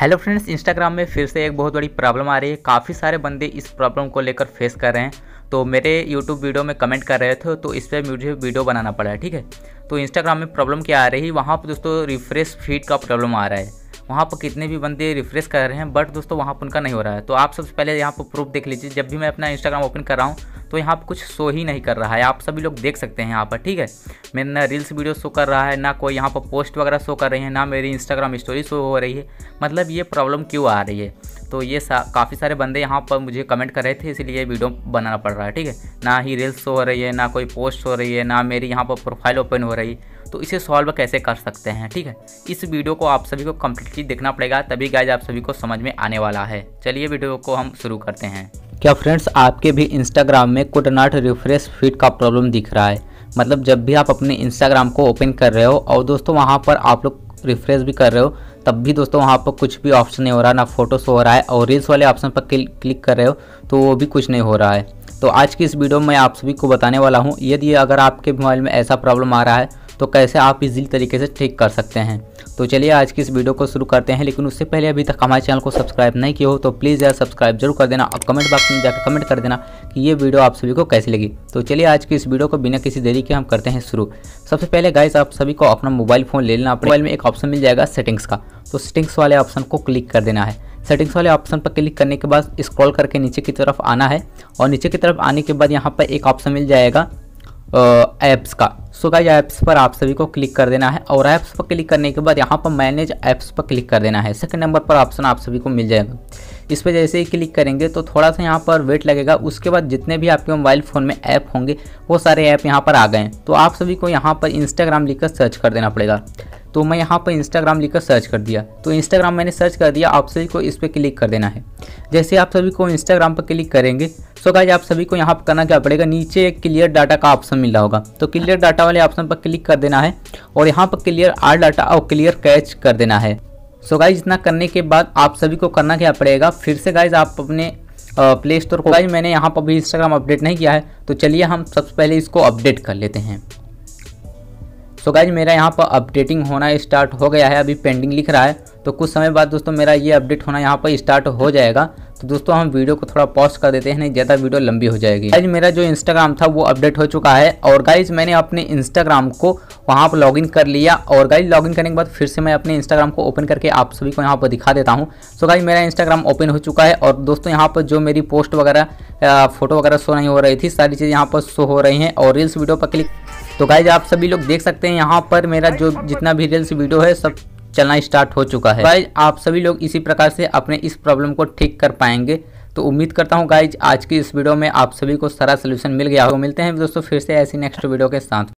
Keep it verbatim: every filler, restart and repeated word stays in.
Hello friends, Instagram में फिर से एक बहुत बड़ी प्रॉब्लम आ रही है। काफ़ी सारे बंदे इस प्रॉब्लम को लेकर फेस कर रहे हैं। तो मेरे यूट्यूब वीडियो में कमेंट कर रहे थे, तो इस पर मुझे वीडियो बनाना पड़ा है। ठीक है, तो इंस्टाग्राम में प्रॉब्लम क्या आ रही है, वहाँ पर दोस्तों रिफ्रेश फीड का प्रॉब्लम आ रहा है। वहाँ पर कितने भी बंदे रिफ्रेश कर रहे हैं, बट दोस्तों वहाँ पर उनका नहीं हो रहा है। तो आप सबसे पहले यहाँ पर प्रूफ देख लीजिए। जब भी मैं अपना इंस्टाग्राम ओपन कर रहा हूँ तो यहाँ पर कुछ शो ही नहीं कर रहा है। आप सभी लोग देख सकते हैं यहाँ पर। ठीक है, मेरा ना रील्स वीडियो शो कर रहा है, ना कोई यहाँ पर पोस्ट वगैरह शो कर रही है, ना मेरी इंस्टाग्राम स्टोरी शो हो रही है। मतलब ये प्रॉब्लम क्यों आ रही है? तो ये सा, काफ़ी सारे बंदे यहाँ पर मुझे कमेंट कर रहे थे, इसीलिए वीडियो बनाना पड़ रहा है। ठीक है, ना ही रील्स शो हो रही है, ना कोई पोस्ट हो रही है, ना मेरी यहाँ पर प्रोफाइल ओपन हो रही है। तो इसे सॉल्व कैसे कर सकते हैं? ठीक है, इस वीडियो को आप सभी को कम्प्लीटली देखना पड़ेगा, तभी गाइज आप सभी को समझ में आने वाला है। चलिए वीडियो को हम शुरू करते हैं। क्या फ्रेंड्स, आपके भी इंस्टाग्राम में कुड नॉट रिफ्रेश फीड का प्रॉब्लम दिख रहा है? मतलब जब भी आप अपने इंस्टाग्राम को ओपन कर रहे हो और दोस्तों वहाँ पर आप लोग रिफ्रेश भी कर रहे हो, तब भी दोस्तों वहाँ पर कुछ भी ऑप्शन नहीं हो रहा, ना फोटो शो हो रहा है, और रील्स वाले ऑप्शन पर क्लिक कर रहे हो तो वो भी कुछ नहीं हो रहा है। तो आज की इस वीडियो में आप सभी को बताने वाला हूँ, यदि अगर आपके मोबाइल में ऐसा प्रॉब्लम आ रहा है तो कैसे आप इजीली तरीके से ठीक कर सकते हैं। तो चलिए आज की इस वीडियो को शुरू करते हैं। लेकिन उससे पहले अभी तक हमारे चैनल को सब्सक्राइब नहीं किया हो तो प्लीज़ यार सब्सक्राइब जरूर कर देना, और कमेंट बॉक्स में जाकर कमेंट कर देना कि ये वीडियो आप सभी को कैसी लगी। तो चलिए आज की इस वीडियो को बिना किसी देरी के हम करते हैं शुरू। सबसे पहले गाइस, आप सभी को अपना मोबाइल फ़ोन ले लेना। मोबाइल में एक ऑप्शन मिल जाएगा सेटिंग्स का, तो सेटिंग्स वाले ऑप्शन को क्लिक कर देना है। सेटिंग्स वाले ऑप्शन पर क्लिक करने के बाद स्क्रॉल करके नीचे की तरफ आना है, और नीचे की तरफ आने के बाद यहाँ पर एक ऑप्शन मिल जाएगा ऐप्स का। सो गाइस, ऐप्स पर आप सभी को क्लिक कर देना है, और ऐप्स पर क्लिक करने के बाद यहाँ पर मैनेज ऐप्स पर क्लिक कर देना है। सेकंड नंबर पर ऑप्शन आप सभी को मिल जाएगा। इस पर जैसे ही क्लिक करेंगे तो थोड़ा सा यहाँ पर वेट लगेगा। उसके बाद जितने भी आपके मोबाइल फ़ोन में ऐप होंगे वो सारे ऐप यहाँ पर आ गए हैं। तो आप सभी को यहाँ पर इंस्टाग्राम लिखकर सर्च कर देना पड़ेगा। तो मैं यहाँ पर इंस्टाग्राम लिखकर सर्च कर दिया, तो इंस्टाग्राम मैंने सर्च कर दिया। आप सभी को इस पर क्लिक कर देना है। जैसे आप सभी को इंस्टाग्राम पर क्लिक करेंगे सो गाइस, आप सभी को यहाँ पर करना क्या पड़ेगा, नीचे एक क्लियर डाटा का ऑप्शन मिल रहा होगा, तो क्लियर डाटा वाले ऑप्शन पर क्लिक कर देना है, और यहाँ पर क्लियर आर डाटा और क्लियर कैच कर देना है। सो गाइस, इतना करने के बाद आप सभी को करना क्या पड़ेगा, फिर से गाइस आप अपने प्ले स्टोर को, गाइस मैंने यहाँ पर भी इंस्टाग्राम अपडेट नहीं किया है, तो चलिए हम सबसे पहले इसको अपडेट कर लेते हैं। सो गाइज, मेरा यहाँ पर अपडेटिंग होना स्टार्ट हो गया है, अभी पेंडिंग लिख रहा है। तो कुछ समय बाद दोस्तों मेरा ये अपडेट होना यहाँ पर स्टार्ट हो जाएगा। तो दोस्तों हम वीडियो को थोड़ा पॉज कर देते हैं, नहीं ज़्यादा वीडियो लंबी हो जाएगी। गाइज, मेरा जो इंस्टाग्राम था वो अपडेट हो चुका है, और गाइज मैंने अपने इंस्टाग्राम को वहाँ पर लॉगिन कर लिया। और गाइज लॉगिन करने के बाद फिर से मैं अपने इंस्टाग्राम को ओपन करके आप सभी को यहाँ पर दिखा देता हूँ। सो गाइज, मेरा इंस्टाग्राम ओपन हो चुका है, और दोस्तों यहाँ पर जो मेरी पोस्ट वगैरह फोटो वगैरह शो नहीं हो रही थी, सारी चीज़ यहाँ पर शो हो रही हैं। और रील्स वीडियो पर क्लिक, तो गाइज आप सभी लोग देख सकते हैं यहाँ पर मेरा जो जितना भी रील्स वीडियो है सब चलना स्टार्ट हो चुका है। गाइज आप सभी लोग इसी प्रकार से अपने इस प्रॉब्लम को ठीक कर पाएंगे। तो उम्मीद करता हूँ गाइज आज की इस वीडियो में आप सभी को सारा सोल्यूशन मिल गया हो। मिलते हैं दोस्तों फिर से ऐसी नेक्स्ट वीडियो के साथ।